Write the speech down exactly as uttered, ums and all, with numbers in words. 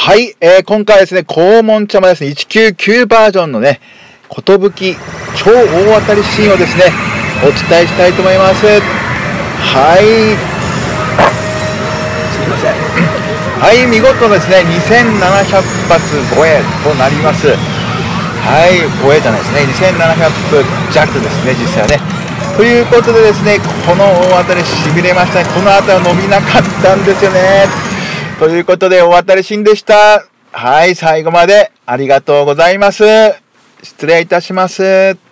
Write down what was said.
はい、えー、今回はですね、黄門茶間ですね、いちきゅうきゅうバージョンのね、寿超大当たりシーンをですね、お伝えしたいと思います。はい。すみません。はい、見事ですね、にせんななひゃくぱつ超えとなります。はい、超えじゃないですね、にせんななひゃく弱ですね、実際はね。ということでですね、この大当たりしびれましたね。この当たりは伸びなかったんですよね。ということで、大当たりシーンでした。はい、最後までありがとうございます。失礼いたします。